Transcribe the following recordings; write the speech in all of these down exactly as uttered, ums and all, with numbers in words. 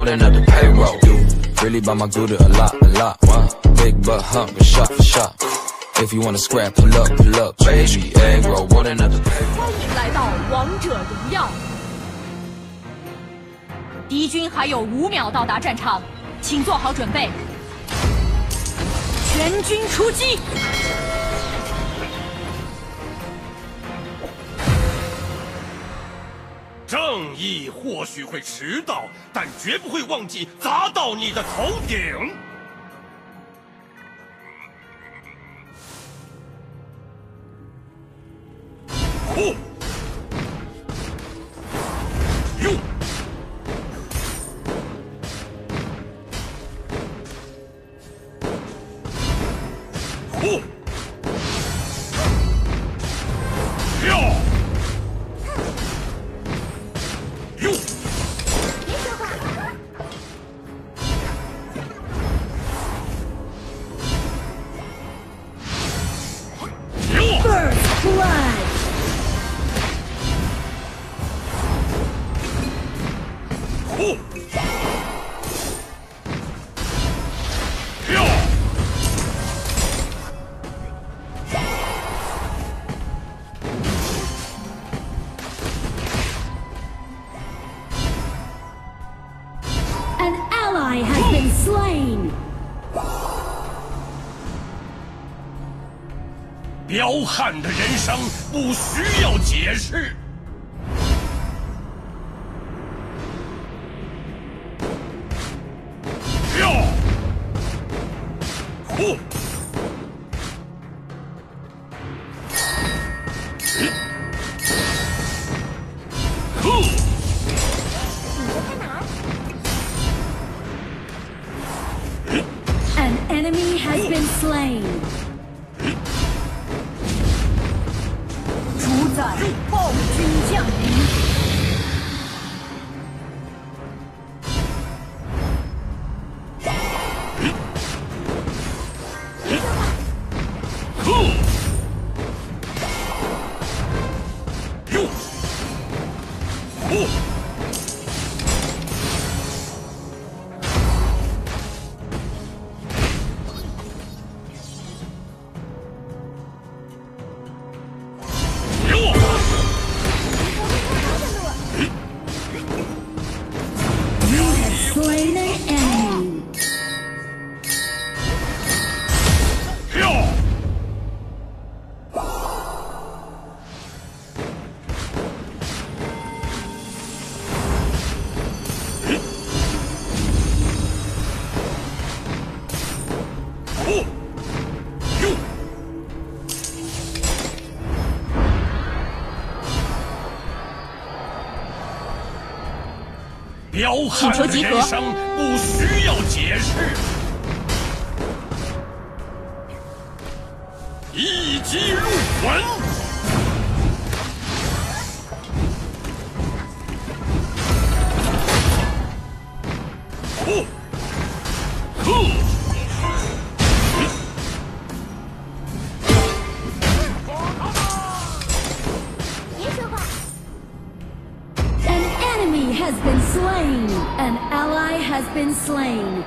another payroll. You really buy my Gouda a lot, a lot. Wow. Big butt hump, but shot for shot. If you wanna scrap, pull up, pull up, baby. Egg roll, what another payroll. 欢迎来到王者荣耀。敌军还有五秒到达战场，请做好准备。全军出击！ 正义或许会迟到，但绝不会忘记砸到你的头顶。呼！哟！呼！跳！ 哟！别说话。哟 ！First blood。 呼！跳！ Has been slain. 彪悍的人生不需要解释。跳！呼！呼！ An enemy has been slain. 主宰暴君降临。 呼！哟！呼！ Slain an enemy. 跳！呼！哟！彪悍的人生不需要解释，一击入魂。呼！呼！ 别说话。An enemy has been slain. An ally has been slain.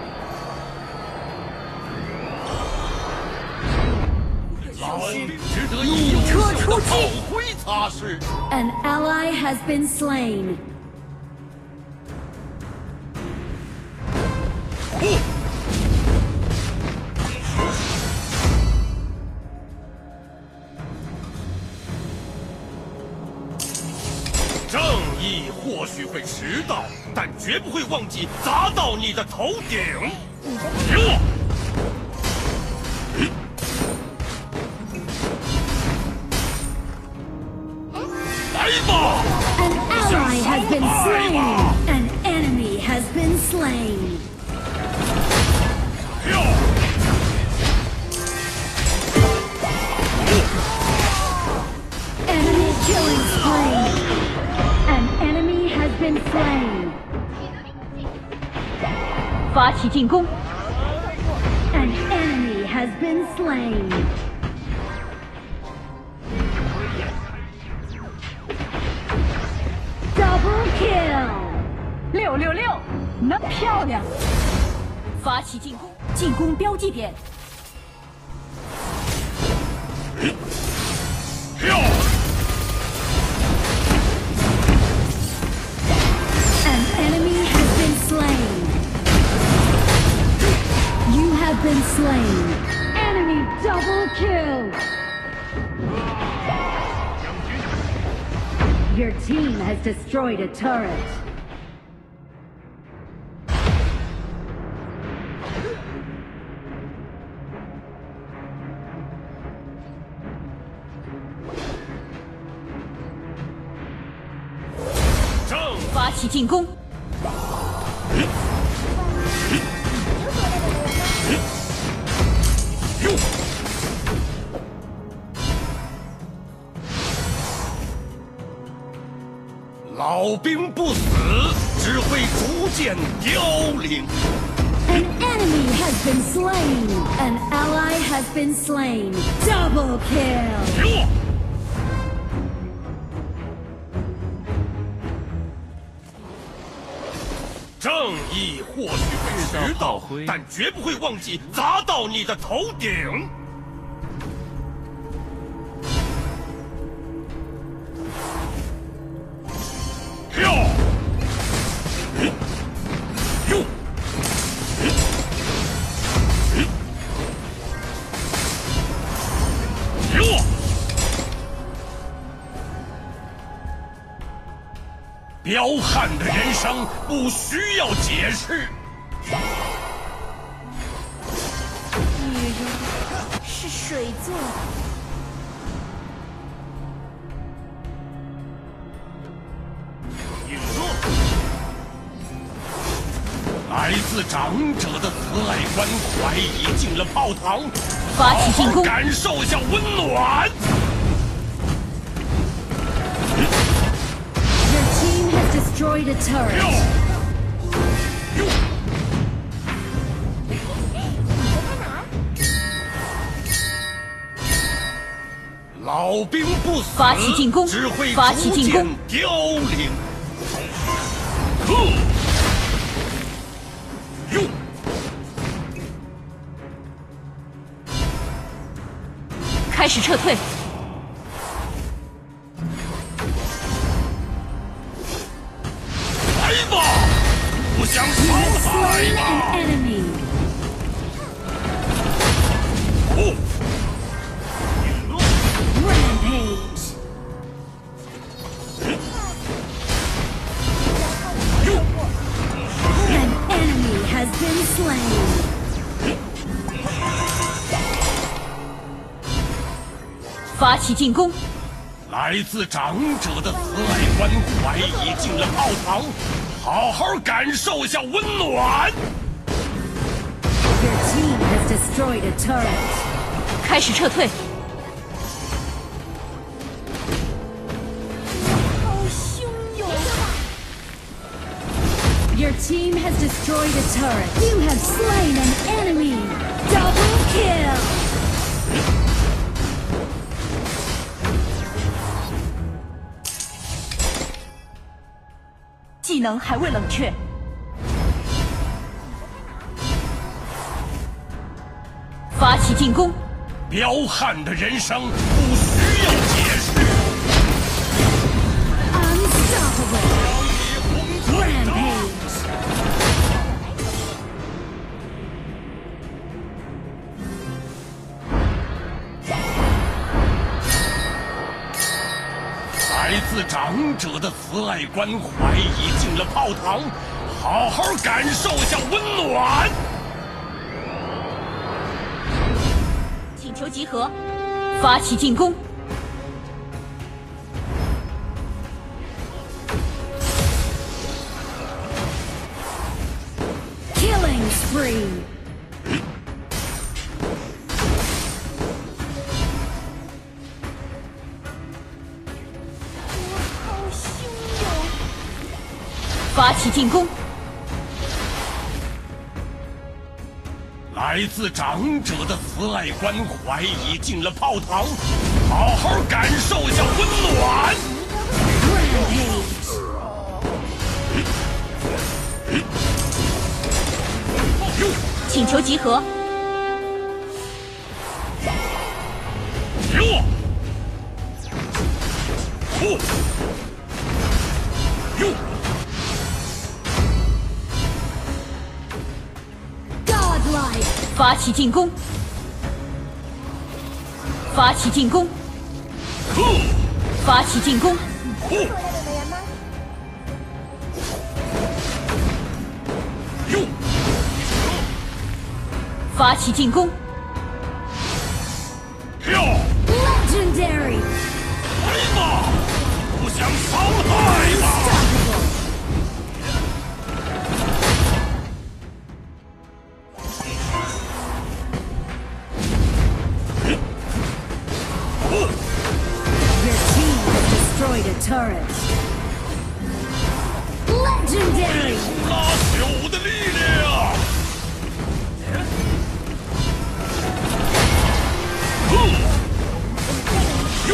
老恩值得一用手的炮灰擦拭。 An ally has been slain. 呼！正义或许会迟到，但绝不会忘记砸到你的头顶。哟！来吧！ An ally has been slain. An enemy has been slain. 跳！ Enemy killing spree. An enemy has been slain. 发起进攻！ An enemy has been slain. Double kill. 六六六！ 那漂亮！发起进攻，进攻标记点。 跳！ An enemy has been slain. You have been slain. Enemy double kill. Your team has destroyed a turret. Go! 发起进攻， 哟！老兵不死，只会逐渐凋零。 An enemy has been slain. An ally has been slain. Double kill. 哟！ 正义或许会迟到，但绝不会忘记砸到你的头顶。跳！哟！哟！彪悍的人生不需要解释。 女人是水做的， 陨落，来自长者的慈爱关怀已进了炮膛， 发起进攻， 感受一下温暖。 Your team has destroyed a 哟 turret. 哟！老兵不死， 发起进攻只会发起逐进攻渐凋零。呵！哟！ 开始撤退， 来吧，互相 You 伤 have 害 slain 吧！ an enemy. 哦，陨落， Rampage. 哟！ An enemy has been slain. 发起进攻， 来自长者的慈爱关怀已进了炮膛，好好感受一下温暖。 Your team has destroyed a turret. 开始撤退。好汹涌！ Your team has destroyed a turret. You have slain an enemy. Double kill. 技能还未冷却，发起进攻， 彪悍的人生不需要解释。 Unstoppable. 红彩 Rampage. 来自长者的慈爱关怀已进了炮膛，好好感受一下温暖。 请求集合，发起进攻， Killing spree. 发起进攻， 来自长者的慈爱关怀已进了炮膛，好好感受一下温暖。 Rampage. 请求集合。 哟，呼，哟， Godlike. 发起进攻！发起进攻！ 呼， 发起进攻！ 呼，哟， 发起进攻！ 哟， Legendary. 来吧，不想伤害吧？ Your team has destroyed a turret. Legendary. 拉朽的力量！哟，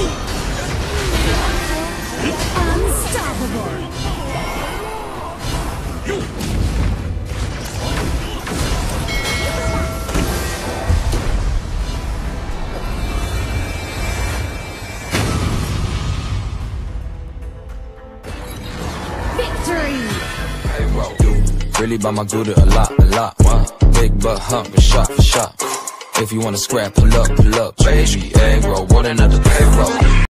Unstoppable. 哟， Victory. Hey, bro, you really buy my Gouda a lot, a lot. What? Big butt hump, but shot for shot. If you wanna scrap, pull up, pull up, baby. Egg roll, what another payroll.